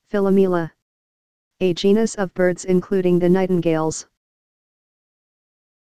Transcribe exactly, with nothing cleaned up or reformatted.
Philomela. A genus of birds including the nightingales.